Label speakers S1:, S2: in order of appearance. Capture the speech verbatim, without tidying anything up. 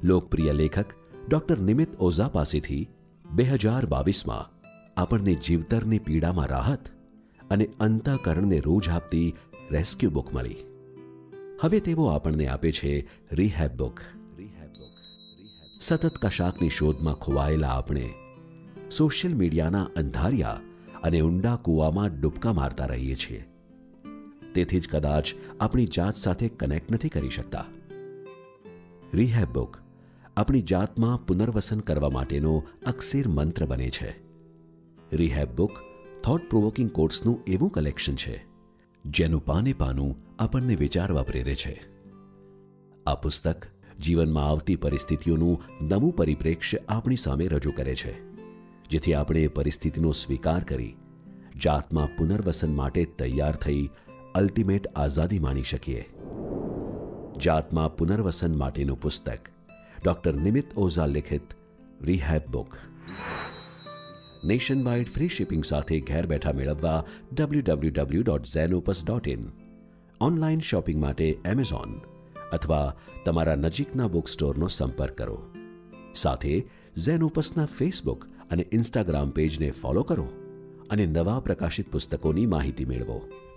S1: લોકપ્રિય લેખક ડૉક્ટર નિમિત્ત ઓઝા પાસેથી બે હજાર બાવીસમાં આપણને જીવતરની પીડામાં રાહત અને અંતઃકરણને રોજ આપતી રેસ્ક્યુ બુક મળી. હવે તેઓ આપણને આપે છે રિહેબ બુક. સતત કશાકની શોધમાં ખોવાયેલા આપણે સોશિયલ મીડિયાના અંધારિયા અને ઊંડા કૂવામાં ડૂબકા મારતા રહીએ છીએ. તેથી જ કદાચ આપણી જાત સાથે કનેક્ટ નથી કરી શકતા. રિહેબ બુક આપણી જાતમાં પુનર્વસન કરવા માટેનો અક્ષીર મંત્ર બને છે. રિહેબ બુક થોટ પ્રોવોકિંગ કોટ્સનું એવું કલેક્શન છે જેનું પાને પાનું આપણને વિચારવા પ્રેરે છે. આ પુસ્તક જીવનમાં આવતી પરિસ્થિતિઓનું નવું પરિપ્રેક્ષ્ય આપણી સામે રજૂ કરે છે, જેથી આપણે એ પરિસ્થિતિનો સ્વીકાર કરી જાતમાં પુનર્વસન માટે તૈયાર થઈ અલ્ટિમેટ આઝાદી માણી શકીએ. જાતમાં પુનર્વસન માટેનું પુસ્તક ડૉક્ટર નિમિત્ત ઓઝા લિખિત rehab book. Nationwide free shipping સાથે ઘેર બેઠા મેળવવા W W W dot Zenopus dot in, online shopping માટે એમેઝોન અથવા તમારા નજીકના બુક સ્ટોરનો સંપર્ક કરો. સાથે ઝેનોપસના ફેસબુક અને ઇન્સ્ટાગ્રામ પેજને ફોલો કરો અને નવા પ્રકાશિત પુસ્તકોની માહિતી મેળવો.